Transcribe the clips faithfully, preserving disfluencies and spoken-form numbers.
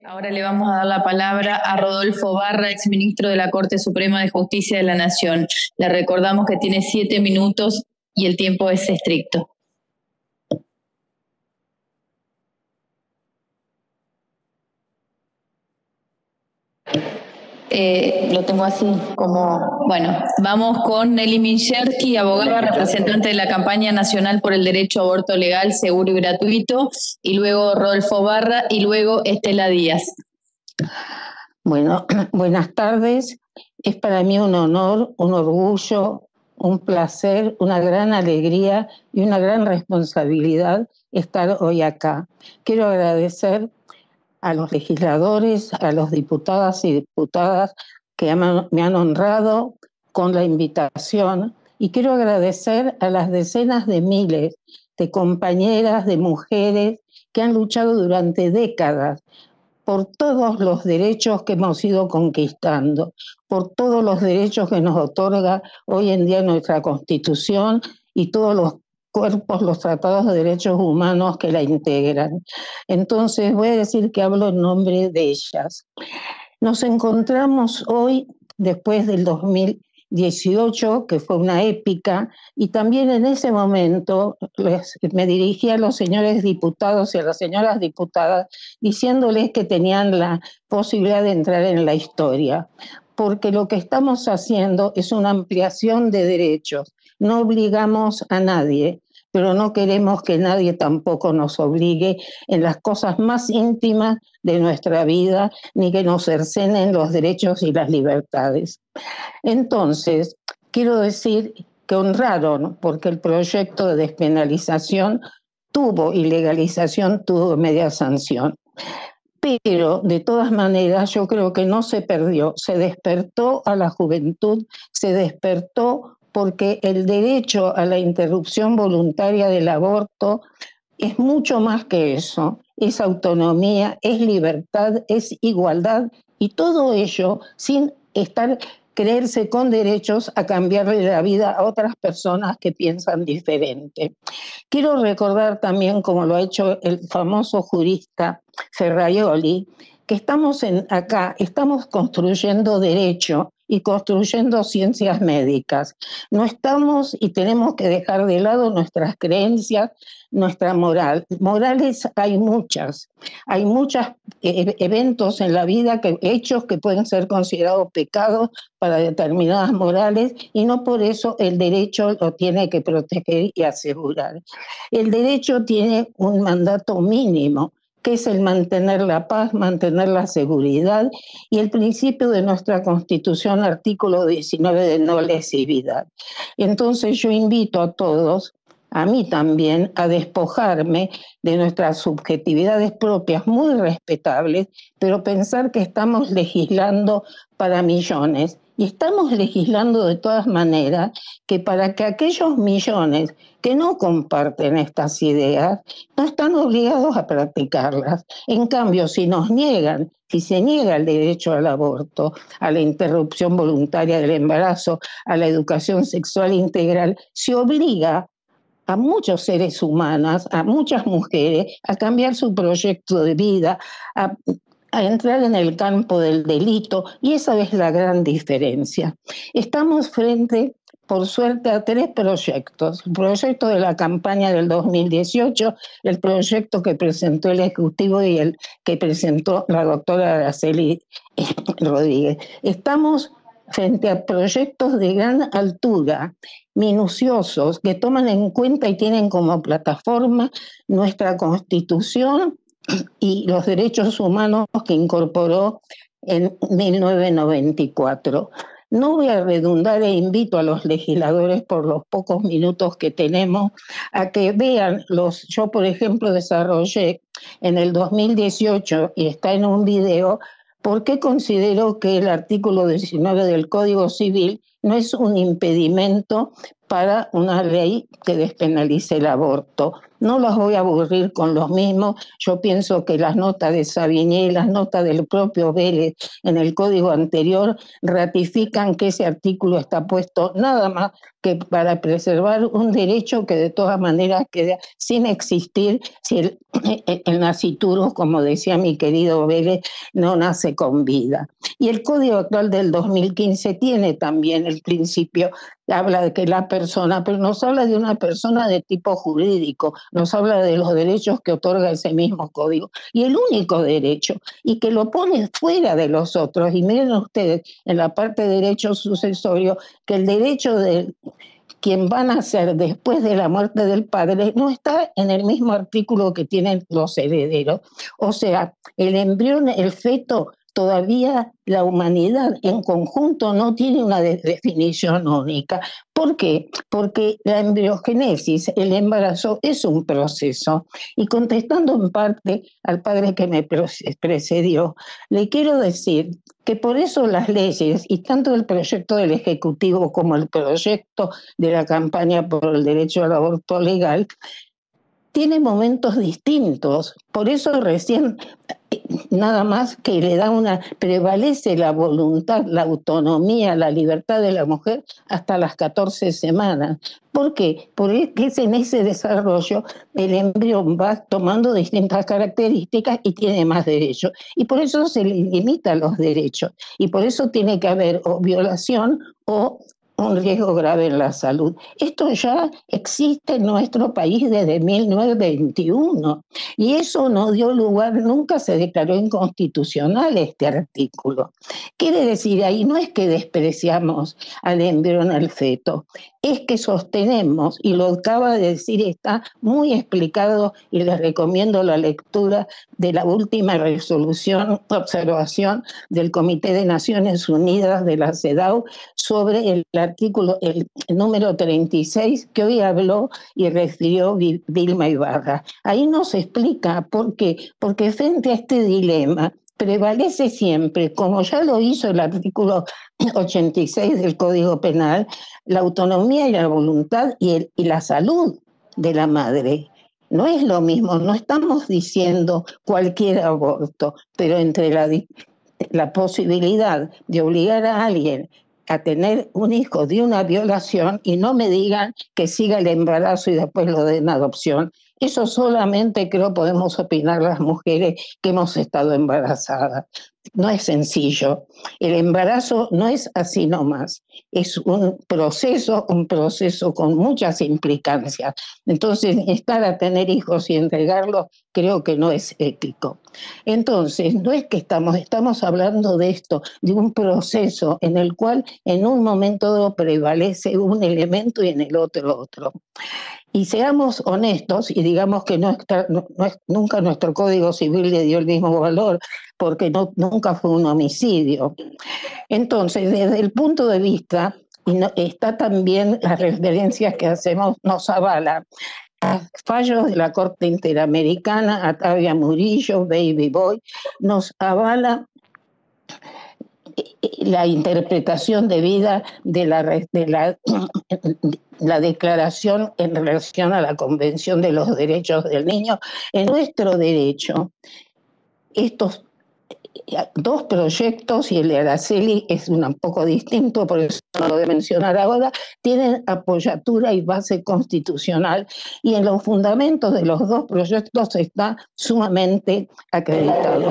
Ahora le vamos a dar la palabra a Rodolfo Barra, exministro de la Corte Suprema de Justicia de la Nación. Le recordamos que tiene siete minutos y el tiempo es estricto. Eh, lo tengo así como, bueno, vamos con Nelly Mincherski, abogada representante de la Campaña Nacional por el Derecho a Aborto Legal, Seguro y Gratuito, y luego Rodolfo Barra y luego Estela Díaz. Bueno, buenas tardes. Es para mí un honor, un orgullo, un placer, una gran alegría y una gran responsabilidad estar hoy acá. Quiero agradecer a los legisladores, a los diputadas y diputadas que me han honrado con la invitación, y quiero agradecer a las decenas de miles de compañeras, de mujeres que han luchado durante décadas por todos los derechos que hemos ido conquistando, por todos los derechos que nos otorga hoy en día nuestra Constitución y todos los cuerpos, los tratados de derechos humanos que la integran. Entonces voy a decir que hablo en nombre de ellas. Nos encontramos hoy, después del dos mil dieciocho, que fue una épica, y también en ese momento les, me dirigí a los señores diputados y a las señoras diputadas diciéndoles que tenían la posibilidad de entrar en la historia, porque lo que estamos haciendo es una ampliación de derechos. No obligamos a nadie, pero no queremos que nadie tampoco nos obligue en las cosas más íntimas de nuestra vida, ni que nos cercenen los derechos y las libertades. Entonces, quiero decir que honraron, porque el proyecto de despenalización tuvo y legalización tuvo media sanción. Pero, de todas maneras, yo creo que no se perdió, se despertó a la juventud, se despertó porque el derecho a la interrupción voluntaria del aborto es mucho más que eso, es autonomía, es libertad, es igualdad, y todo ello sin estar creerse con derechos a cambiarle la vida a otras personas que piensan diferente. Quiero recordar también, como lo ha hecho el famoso jurista Ferraioli, que estamos en, acá, estamos construyendo derecho y construyendo ciencias médicas. No estamos y tenemos que dejar de lado nuestras creencias, nuestra moral. Morales hay muchas, hay muchos eh, eventos en la vida, que, hechos que pueden ser considerados pecados para determinadas morales, y no por eso el derecho lo tiene que proteger y asegurar. El derecho tiene un mandato mínimo, que es el mantener la paz, mantener la seguridad, y el principio de nuestra Constitución, artículo diecinueve, de no lesividad. Entonces yo invito a todos, a mí también, a despojarme de nuestras subjetividades propias, muy respetables, pero pensar que estamos legislando para millones. Y estamos legislando de todas maneras que para que aquellos millones que no comparten estas ideas no están obligados a practicarlas. En cambio, si nos niegan, si se niega el derecho al aborto, a la interrupción voluntaria del embarazo, a la educación sexual integral, se obliga a muchos seres humanos, a muchas mujeres, a cambiar su proyecto de vida, a a entrar en el campo del delito, y esa es la gran diferencia. Estamos frente, por suerte, a tres proyectos. El proyecto de la campaña del dos mil dieciocho, el proyecto que presentó el Ejecutivo y el que presentó la doctora Araceli Rodríguez. Estamos frente a proyectos de gran altura, minuciosos, que toman en cuenta y tienen como plataforma nuestra Constitución y los derechos humanos que incorporó en mil novecientos noventa y cuatro. No voy a redundar e invito a los legisladores, por los pocos minutos que tenemos, a que vean los, yo por ejemplo desarrollé en el dos mil dieciocho, y está en un video, por qué considero que el artículo diecinueve del Código Civil no es un impedimento para una ley que despenalice el aborto. No los voy a aburrir con los mismos. Yo pienso que las notas de Savigny, las notas del propio Vélez en el código anterior ratifican que ese artículo está puesto nada más que para preservar un derecho que de todas maneras queda sin existir si el, el nasciturus, como decía mi querido Vélez, no nace con vida. Y el código actual del dos mil quince tiene también el principio, habla de que la persona, pero nos habla de una persona de tipo jurídico, nos habla de los derechos que otorga ese mismo código, y el único derecho, y que lo pone fuera de los otros. Y miren ustedes, en la parte de derecho sucesorio, que el derecho de quien van a nacer después de la muerte del padre no está en el mismo artículo que tienen los herederos. O sea, el embrión, el feto, todavía la humanidad en conjunto no tiene una de- definición única. ¿Por qué? Porque la embriogénesis, el embarazo, es un proceso. Y contestando en parte al padre que me pre- precedió, le quiero decir que por eso las leyes, y tanto el proyecto del Ejecutivo como el proyecto de la campaña por el derecho al aborto legal, tiene momentos distintos. Por eso recién, nada más que le da una, prevalece la voluntad, la autonomía, la libertad de la mujer hasta las catorce semanas. ¿Por qué? Porque es en ese desarrollo el embrión va tomando distintas características y tiene más derechos. Y por eso se le limitan los derechos. Y por eso tiene que haber o violación o un riesgo grave en la salud. Esto ya existe en nuestro país desde mil novecientos veintiuno y eso no dio lugar, nunca se declaró inconstitucional este artículo. Quiere decir, ahí no es que despreciamos al embrión, al feto, es que sostenemos, y lo acaba de decir, está muy explicado y les recomiendo la lectura de la última resolución, observación del Comité de Naciones Unidas de la CEDAW sobre el artículo, el número treinta y seis, que hoy habló y refirió Vilma Ibarra. Ahí nos explica por qué, porque frente a este dilema prevalece siempre, como ya lo hizo el artículo ochenta y seis del Código Penal, la autonomía y la voluntad y, el, y la salud de la madre. No es lo mismo, no estamos diciendo cualquier aborto, pero entre la, la posibilidad de obligar a alguien a tener un hijo de una violación, y no me digan que siga el embarazo y después lo den adopción. Eso solamente creo podemos opinar las mujeres que hemos estado embarazadas. No es sencillo. El embarazo no es así nomás. Es un proceso, un proceso con muchas implicancias. Entonces, estar a tener hijos y entregarlos creo que no es ético. Entonces, no es que estamos, estamos hablando de esto, de un proceso en el cual en un momento dado prevalece un elemento y en el otro otro. Y seamos honestos y digamos que no está, no, no es, nunca nuestro Código Civil le dio el mismo valor, porque no, nunca fue un homicidio. Entonces, desde el punto de vista, y no, está también las referencias que hacemos, nos avalan a fallos de la Corte Interamericana, Atavia Murillo, Baby Boy, nos avala la interpretación debida de la, de la, la declaración en relación a la Convención de los Derechos del Niño. En nuestro derecho, estos dos proyectos, y el de Araceli es un poco distinto, por eso no lo voy a mencionar ahora, tienen apoyatura y base constitucional, y en los fundamentos de los dos proyectos está sumamente acreditado.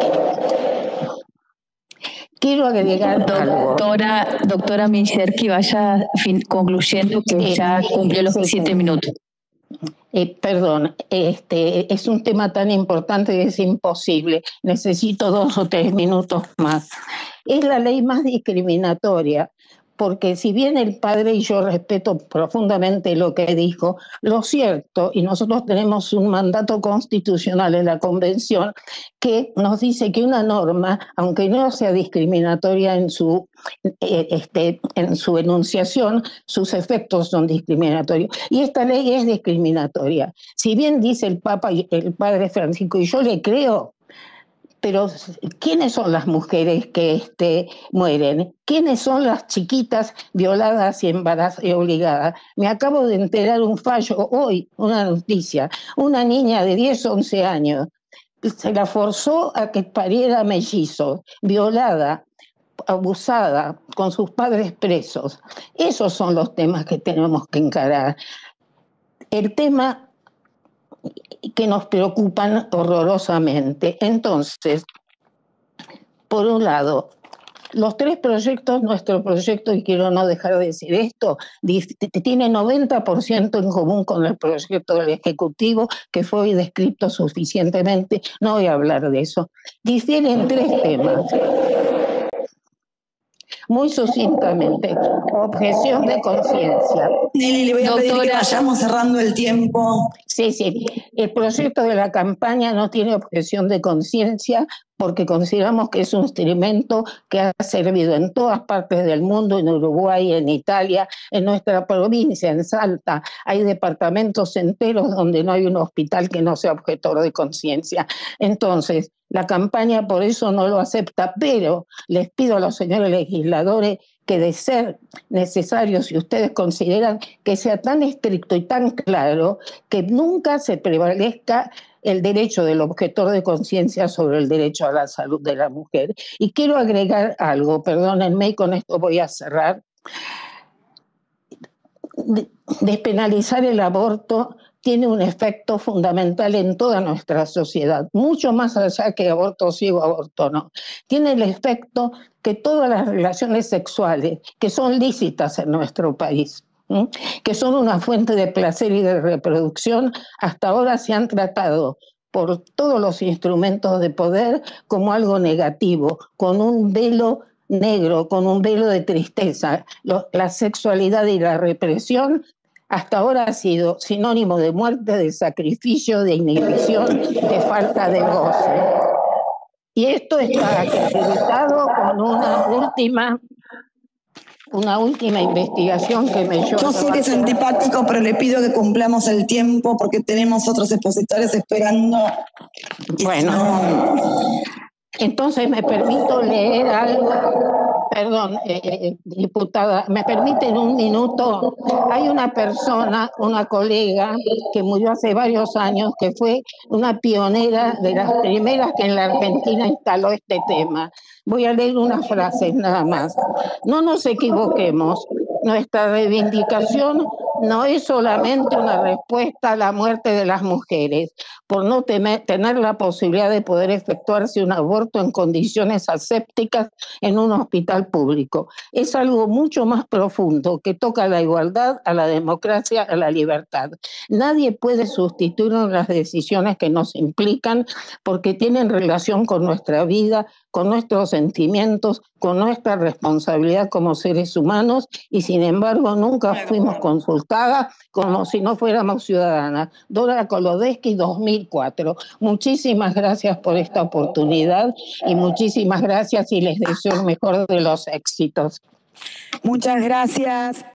Quiero agregar doctora, algo. Doctora Mincher, que vaya fin, concluyendo que eh, ya cumplió los sí, siete minutos. Eh, perdón, este, es un tema tan importante que es imposible. Necesito dos o tres minutos más. Es la ley más discriminatoria, porque si bien el padre, y yo respeto profundamente lo que dijo, lo cierto, y nosotros tenemos un mandato constitucional en la Convención que nos dice que una norma, aunque no sea discriminatoria en su, eh, este, en su enunciación, sus efectos son discriminatorios. Y esta ley es discriminatoria. Si bien dice el Papa y el Padre Francisco, y yo le creo, pero ¿quiénes son las mujeres que este, mueren? ¿Quiénes son las chiquitas violadas y embarazadas y obligadas? Me acabo de enterar un fallo hoy, una noticia. Una niña de diez, once años, se la forzó a que pariera mellizos, violada, abusada, con sus padres presos. Esos son los temas que tenemos que encarar. El tema que nos preocupan horrorosamente. Entonces, por un lado, los tres proyectos, nuestro proyecto, y quiero no dejar de decir esto, tiene noventa por ciento en común con el proyecto del Ejecutivo, que fue descrito suficientemente, no voy a hablar de eso. Difieren tres temas. Muy sucintamente, objeción de conciencia. Nelly, le voy a Doctora, pedir que vayamos cerrando el tiempo. Sí, sí. El proyecto de la campaña no tiene objeción de conciencia porque consideramos que es un instrumento que ha servido en todas partes del mundo, en Uruguay, en Italia, en nuestra provincia, en Salta. Hay departamentos enteros donde no hay un hospital que no sea objetor de conciencia. Entonces, la campaña por eso no lo acepta, pero les pido a los señores legisladores que de ser necesario, si ustedes consideran que sea tan estricto y tan claro, que nunca se prevalezca el derecho del objetor de conciencia sobre el derecho a la salud de la mujer. Y quiero agregar algo, perdónenme, y con esto voy a cerrar. Despenalizar el aborto tiene un efecto fundamental en toda nuestra sociedad, mucho más allá que aborto sí o aborto no. Tiene el efecto que todas las relaciones sexuales que son lícitas en nuestro país, ¿sí?, que son una fuente de placer y de reproducción, hasta ahora se han tratado por todos los instrumentos de poder como algo negativo, con un velo negro, con un velo de tristeza. Lo, la sexualidad y la represión hasta ahora ha sido sinónimo de muerte, de sacrificio, de inhibición, de falta de goce. Y esto está acreditado con una última, una última investigación que me Yo sé que es antipático, pero le pido que cumplamos el tiempo porque tenemos otros expositores esperando. Bueno, entonces me permito leer algo. Perdón, eh, eh, diputada, ¿me permiten un minuto? Hay una persona, una colega, que murió hace varios años, que fue una pionera de las primeras que en la Argentina instaló este tema. Voy a leer unas frases nada más. No nos equivoquemos, nuestra reivindicación no es solamente una respuesta a la muerte de las mujeres, por no temer, tener la posibilidad de poder efectuarse un aborto en condiciones asépticas en un hospital público. Es algo mucho más profundo que toca a la igualdad, a la democracia, a la libertad. Nadie puede sustituir las decisiones que nos implican porque tienen relación con nuestra vida, con nuestros sentimientos, con nuestra responsabilidad como seres humanos, y sin embargo nunca fuimos consultadas como si no fuéramos ciudadanas. Dora Kolodesky, dos mil cuatro. Muchísimas gracias por esta oportunidad y muchísimas gracias y les deseo el mejor de los éxitos. Muchas gracias.